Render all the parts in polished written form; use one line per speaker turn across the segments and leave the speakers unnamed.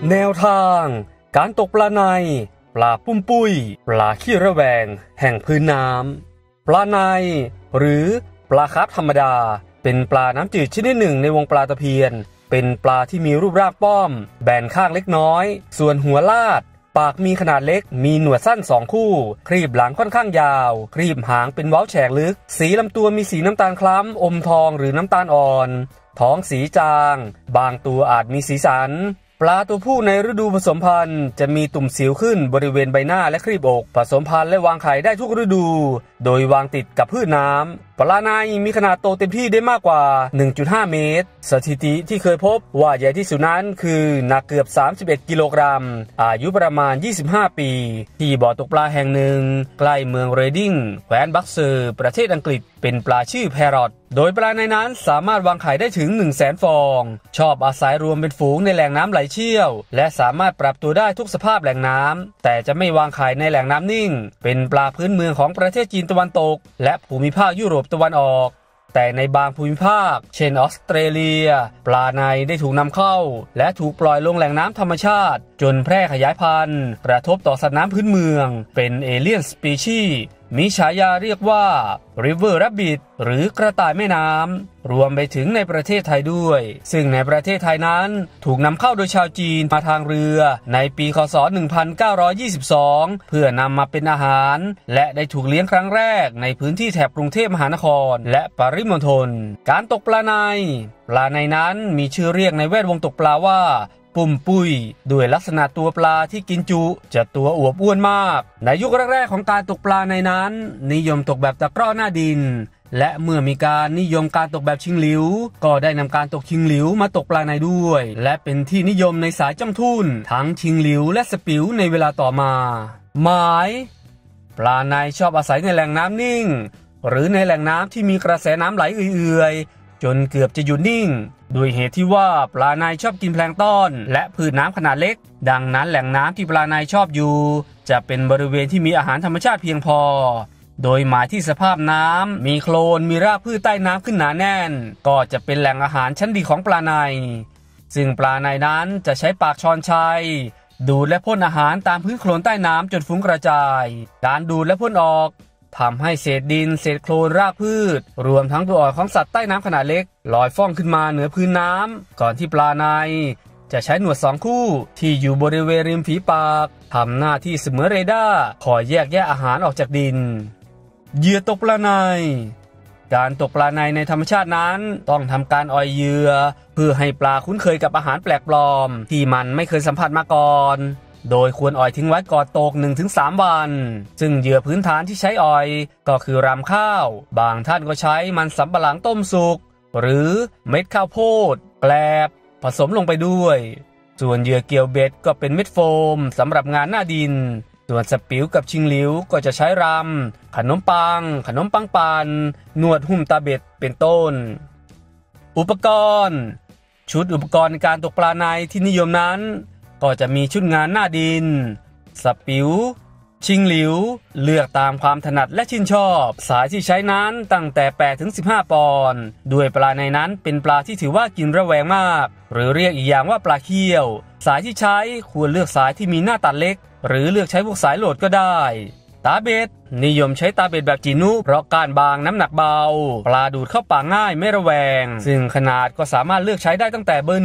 แนวทางการตกปลาในปลาปุ้มปุ้ยปลาขี้ระแวงแห่งพื้นน้ำปลาในหรือปลาคาร์ฟธรรมดาเป็นปลาน้ำจืดชนิดหนึ่งในวงปลาตะเพียนเป็นปลาที่มีรูปร่างป้อมแบนข้างเล็กน้อยส่วนหัวลาดปากมีขนาดเล็กมีหนวดสั้น2คู่ครีบหลังค่อนข้างยาวครีบหางเป็นเว้าแฉกลึกสีลำตัวมีสีน้ำตาลคล้ำอมทองหรือน้ำตาลอ่อนท้องสีจางบางตัวอาจมีสีสันปลาตัวผู้ในฤดูผสมพันธุ์จะมีตุ่มสิวขึ้นบริเวณใบหน้าและครีบอกผสมพันธุ์และวางไข่ได้ทุกฤดูโดยวางติดกับพืชน้ำปลาในมีขนาดโตเต็มที่ได้มากกว่า 1.5 เมตรสถิติที่เคยพบว่าใหญ่ที่สุดนั้นคือหนักเกือบ31กิโลกรัมอายุประมาณ25ปีที่บ่อตกปลาแห่งหนึ่งใกล้เมืองเรดิงแคว้นบัคเซอร์ประเทศอังกฤษเป็นปลาชื่อแพรอตโดยปลาในนั้นสามารถวางไข่ได้ถึง 100,000 ฟองชอบอาศัยรวมเป็นฝูงในแหล่งน้ำไหลเชี่ยวและสามารถปรับตัวได้ทุกสภาพแหล่งน้ำแต่จะไม่วางไข่ในแหล่งน้ำนิ่งเป็นปลาพื้นเมืองของประเทศจีนตะวันตกและภูมิภาคยุโรปตะวันออกแต่ในบางภูมิภาคเช่นออสเตรเลียปลาในได้ถูกนำเข้าและถูกปล่อยลงแหล่งน้ำธรรมชาติจนแพร่ขยายพันธุ์กระทบต่อสัตว์น้ำพื้นเมืองเป็นเอเลียนสปีชีส์มีฉายาเรียกว่า River Rabbit หรือกระต่ายแม่น้ำรวมไปถึงในประเทศไทยด้วยซึ่งในประเทศไทยนั้นถูกนำเข้าโดยชาวจีนมาทางเรือในปีคศ1922เพื่อนำมาเป็นอาหารและได้ถูกเลี้ยงครั้งแรกในพื้นที่แถบกรุงเทพมหานครและปริมณฑลการตกปลาในนั้นมีชื่อเรียกในแวดวงตกปลาว่าปุ่มปุ้ยด้วยลักษณะตัวปลาที่กินจุจะตัวอวบอ้วนมากในยุคแรกๆของการตกปลาในนั้นนิยมตกแบบตะกร้อหน้าดินและเมื่อมีการนิยมการตกแบบชิงหลิวก็ได้นำการตกชิงหลิวมาตกปลาในด้วยและเป็นที่นิยมในสายจ้ำทุ่นทั้งชิงหลิวและสปิวในเวลาต่อมาหมายปลาในชอบอาศัยในแหล่งน้ำนิ่งหรือในแหล่งน้ำที่มีกระแสน้ำไหลเอื่อยๆจนเกือบจะหยุดนิ่งด้วยเหตุที่ว่าปลาในชอบกินแพลงก์ต้นและพืชน้ำขนาดเล็กดังนั้นแหล่งน้ำที่ปลาในชอบอยู่จะเป็นบริเวณที่มีอาหารธรรมชาติเพียงพอโดยหมายที่สภาพน้ำมีโคลนมีรากพืชใต้น้ำขึ้นหนาแน่นก็จะเป็นแหล่งอาหารชั้นดีของปลาในซึ่งปลาในนั้นจะใช้ปากช้อนชัยดูดและพ่นอาหารตามพื้นโคลนใต้น้ำจนฟุ้งกระจายการดูดและพ่นออกทำให้เศษดินเศษโคลนรากพืชรวมทั้งตัวอ่อนของสัตว์ใต้น้ำขนาดเล็กลอยฟ้องขึ้นมาเหนือพื้นน้ำก่อนที่ปลาในจะใช้หนวด2คู่ที่อยู่บริเวณริมฝีปากทำหน้าที่เสมือนเรดาร์คอยแยกแยะอาหารออกจากดินเหยื่อตกปลาในการตกปลาในธรรมชาตินั้นต้องทำการอ่อยเหยื่อเพื่อให้ปลาคุ้นเคยกับอาหารแปลกปลอมที่มันไม่เคยสัมผัสมาก่อนโดยควรอ่อยทิ้งไว้ก่อนตก 1-3 วันซึ่งเหยื่อพื้นฐานที่ใช้อ่อยก็คือรำข้าวบางท่านก็ใช้มันสำปะหลังต้มสุกหรือเม็ดข้าวโพดแกลบผสมลงไปด้วยส่วนเหยื่อเกี่ยวเบ็ดก็เป็นเม็ดโฟมสำหรับงานหน้าดินส่วนสปิวกับชิงหลิวก็จะใช้รำขนมปังปันนวดหุ้มตาเบ็ดเป็นต้นอุปกรณ์ชุดอุปกรณ์ในการตกปลาในที่นิยมนั้นก็จะมีชุดงานหน้าดินสปิวชิงหลิวเลือกตามความถนัดและชื่นชอบสายที่ใช้นั้นตั้งแต่ 8-15 ปอนด์ด้วยปลาในนั้นเป็นปลาที่ถือว่ากินระแวงมากหรือเรียกอีกอย่างว่าปลาเขี้ยวสายที่ใช้ควรเลือกสายที่มีหน้าตัดเล็กหรือเลือกใช้พวกสายโหลดก็ได้ตาเบ็ดนิยมใช้ตาเบ็ดแบบจีนุเพราะก้านบางน้ำหนักเบาปลาดูดเข้าปากง่ายไม่ระแวงซึ่งขนาดก็สามารถเลือกใช้ได้ตั้งแต่เบอร์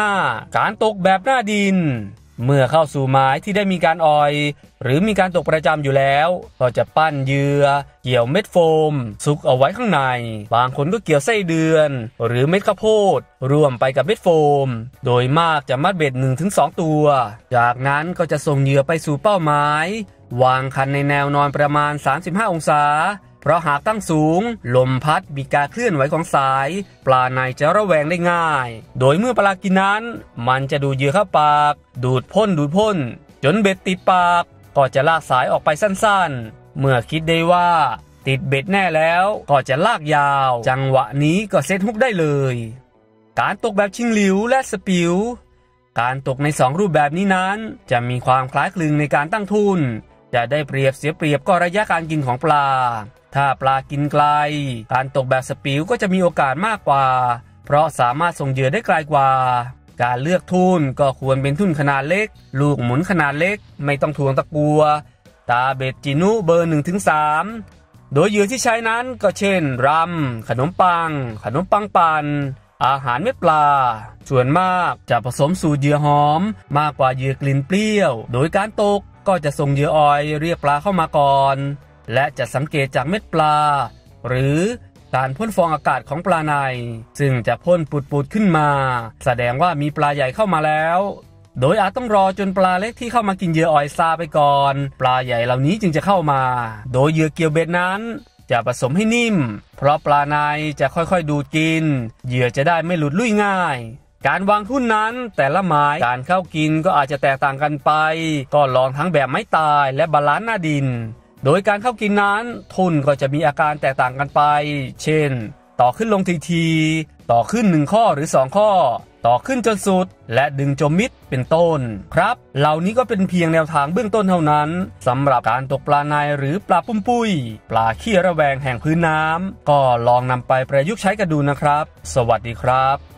1-5 การตกแบบหน้าดินเมื่อเข้าสู่หมายที่ได้มีการอ่อยหรือมีการตกประจำอยู่แล้วก็จะปั้นเหยื่อเกี่ยวเม็ดโฟมซุกเอาไว้ข้างในบางคนก็เกี่ยวไส้เดือนหรือเม็ดข้าวโพดรวมไปกับเม็ดโฟมโดยมากจะมัดเบ็ด 1-2 ตัวจากนั้นก็จะส่งเหยื่อไปสู่เป้าหมายวางคันในแนวนอนประมาณ35องศาเพราะหากตั้งสูงลมพัดมีการเคลื่อนไหวของสายปลาในจะระแวงได้ง่ายโดยเมื่อปลากินนั้นมันจะดูดเหยื่อเข้าปากดูดพ่นจนเบ็ดติดปากก็จะลากสายออกไปสั้นๆเมื่อคิดได้ว่าติดเบ็ดแน่แล้วก็จะลากยาวจังหวะนี้ก็เซตฮุกได้เลยการตกแบบชิงหลิวและสปิวการตกใน2รูปแบบนี้นั้นจะมีความคล้ายคลึงในการตั้งทุนจะได้เปรียบเสียเปรียบก็ระยะการกินของปลาถ้าปลากินไกลการตกแบบสปิวก็จะมีโอกาสมากกว่าเพราะสามารถส่งเหยื่อได้ไกลกว่าการเลือกทุ่นก็ควรเป็นทุ่นขนาดเล็กลูกหมุนขนาดเล็กไม่ต้องถ่วงตะกัวตาเบ็ดจินุเบอร์ 1-3 โดยเหยื่อที่ใช้นั้นก็เช่นรำขนมปังปั่นอาหารเม็ดปลาส่วนมากจะผสมสูตรเหยื่อหอมมากกว่าเหยื่อกลิ่นเปรี้ยวโดยการตกก็จะส่งเหยื่อออยเรียกปลาเข้ามาก่อนและจะสังเกตจากเม็ดปลาหรือการพ่นฟองอากาศของปลาในซึ่งจะพ่นปุดๆขึ้นมาแสดงว่ามีปลาใหญ่เข้ามาแล้วโดยอาจต้องรอจนปลาเล็กที่เข้ามากินเหยื่อออยซาไปก่อนปลาใหญ่เหล่านี้จึงจะเข้ามาโดยเหยื่อเกี่ยวเบ็ดนั้นจะผสมให้นิ่มเพราะปลาในจะค่อยๆดูดกินเหยื่อจะได้ไม่หลุดลุ่ยง่ายการวางทุ่นนั้นแต่ละหมายการเข้ากินก็อาจจะแตกต่างกันไปก็ลองทั้งแบบไม้ตายและบาลานซ์หน้าดินโดยการเข้ากินนั้นทุ่นก็จะมีอาการแตกต่างกันไปเช่นต่อขึ้นลงทีต่อขึ้น1ข้อหรือ2ข้อต่อขึ้นจนสุดและดึงจมมิดเป็นต้นครับเหล่านี้ก็เป็นเพียงแนวทางเบื้องต้นเท่านั้นสำหรับการตกปลาในหรือปลาปุ้มปุ้ยปลาขี้ระแวงแห่งพื้นน้ำก็ลองนำไปประยุกต์ใช้กันดูนะครับสวัสดีครับ